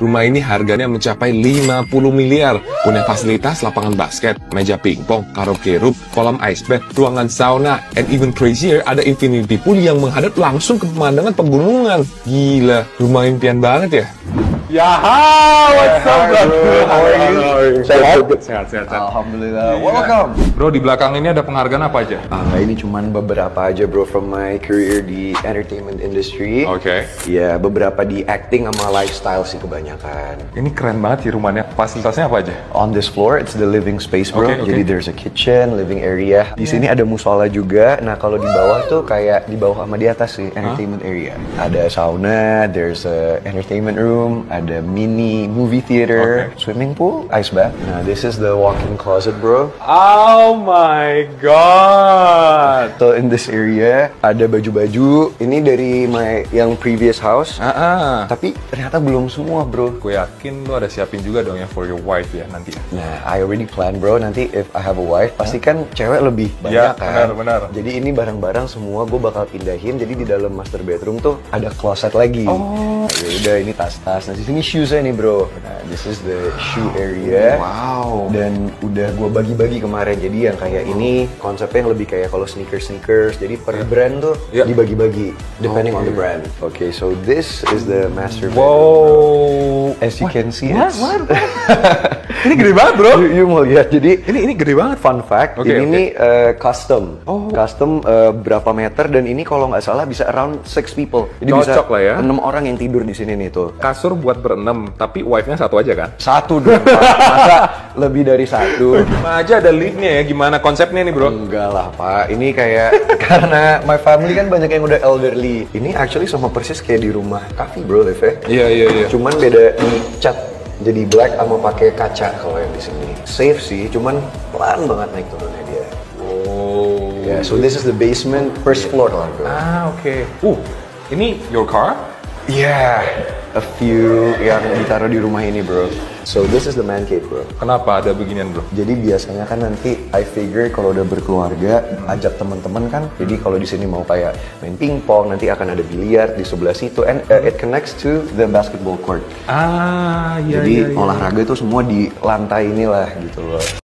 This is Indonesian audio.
Rumah ini harganya mencapai 50 miliar. Punya fasilitas lapangan basket, meja pingpong, karaoke room, kolam ice bath, ruangan sauna, and even crazier, ada infinity pool yang menghadap langsung ke pemandangan pegunungan. Gila, rumah impian banget ya. What's up, bro? How are you? Sehat. Alhamdulillah. Welcome. Bro, di belakang ini ada penghargaan apa aja? Ini cuman beberapa aja, bro, from my career di entertainment industry. Oke. Ya, beberapa di acting sama lifestyle sih kebanyakan. Ini keren banget sih rumahnya. Fasilitasnya apa aja? On this floor, it's the living space, bro. Okay. Jadi there's a kitchen, living area. Di sini ada musola juga. Nah, kalau di bawah tuh kayak di bawah sama di atas sih, entertainment area. Ada sauna, there's a entertainment room, ada mini movie theater, swimming pool, ice bath. Nah, this is the walk-in closet, bro. Oh my god. So in this area ada baju-baju. Ini dari yang previous house. Tapi ternyata belum semua, bro. Gue yakin lu ada siapin juga dong yang for your wife ya nanti. Nah, I already plan, bro. Nanti if I have a wife, pasti kan cewek lebih banyak kan. Benar. Jadi ini barang-barang semua gue bakal pindahin. Jadi di dalam master bedroom tuh ada closet lagi. Oh. Ya udah, ini tas-tas. Nah, di sini shoes-nya nih, bro. Nah, this is the shoe area. Wow. Dan udah gue bagi-bagi kemarin. Jadi yang kayak ini konsepnya yang lebih kayak kalau sneakers. Jadi per brand tuh dibagi-bagi depending on the brand. Okay, so this is the master bedroom. Wow. As you can see, What? Ini gede banget, bro. You mau lihat. Jadi Ini gede banget. fun fact, ini custom. Custom berapa meter, dan ini kalau nggak salah bisa around 6 people. Jadi Cocok bisa lah ya. 6 orang yang tidur di sini nih tuh. Kasur buat berenam, tapi wife-nya satu aja kan? Satu dong, Pak. Masa lebih dari satu? Cuma aja ada liftnya ya, gimana konsepnya nih, bro? Enggak lah, Pak. Ini kayak karena my family kan banyak yang udah elderly. Ini actually sama persis kayak di rumah Kavi, bro, live-nya. Iya. Cuman beda di cat. Jadi black sama pakai kaca kalau yang di sini. Safe sih, cuman pelan banget naik turunnya dia. Oh. Yeah, so this is the basement, first floor lah, bro. Oke. Ini your car? Yeah, a few yang ditaruh di rumah ini, bro. So this is the man cave, bro. Kenapa ada beginian, bro? Jadi biasanya kan nanti I figure kalau udah berkeluarga ajak teman-teman kan. Jadi kalau di sini mau kayak main pingpong, nanti akan ada biliar di sebelah situ, and it connects to the basketball court. Iya. Jadi olahraga itu semua di lantai inilah gitu loh.